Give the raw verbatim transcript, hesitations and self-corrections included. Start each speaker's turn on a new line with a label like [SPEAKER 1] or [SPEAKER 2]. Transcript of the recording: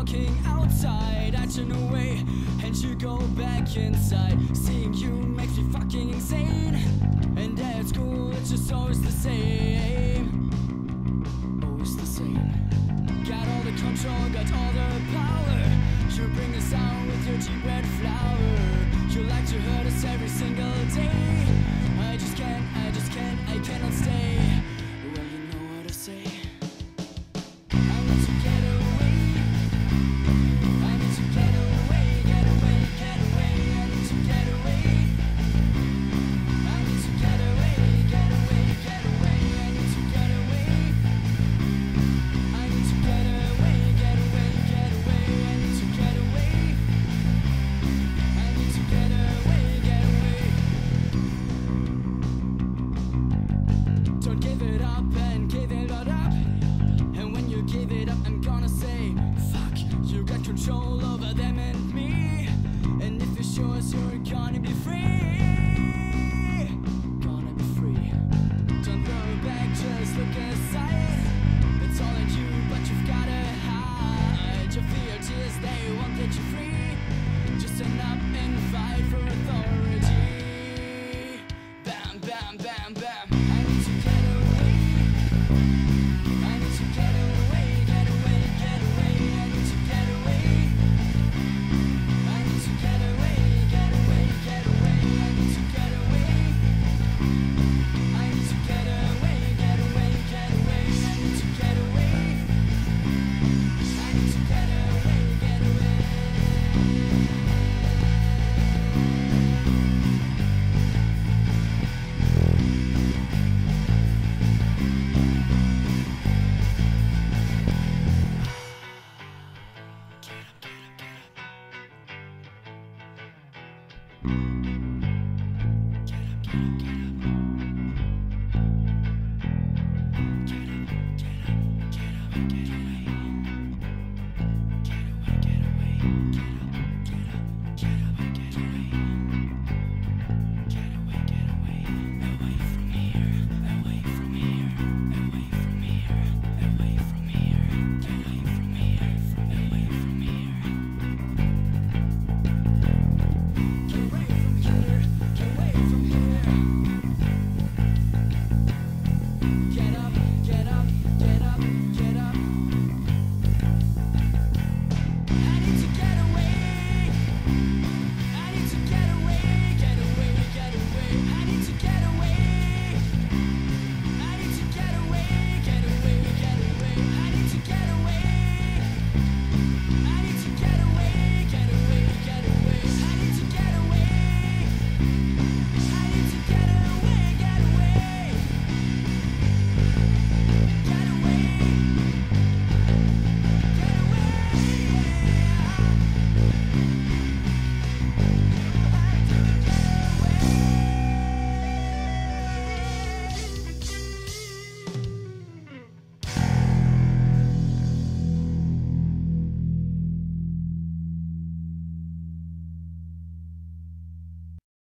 [SPEAKER 1] walking outside, I turn away and you go back inside. Seeing you makes me fucking insane. And at school it's just always the same. Always the same. Got all the control, got all the power. You bring us out with your cheap red flower. You like to hurt us every single day. I just can't, I just can't, I cannot stay. Well, you know what I say. I need to get away. I need to get away, get away, get away. I need to get away. I need to get away, get away, get away. I need to get away. I need to get away, get away, get away. I need to get away. I need to get away, get away. Don't give it up and give it all up. And when you give it up, I'm gonna say, fuck, you got control over them and me. And if it's yours, you're gonna be free. Gonna be free. Don't throw it back, just look aside. It's all in you, but you've gotta hide. Your fear tears, they won't get you free. Just stand up and fight for authority. Bam, bam, bam, bam. I need to get away. I need to get away, get away, get away. I need to get away. I need to get away, get away, get away. I need to get away. I need to get away, get away, get away. I need to get away. I need to get away, get away. I need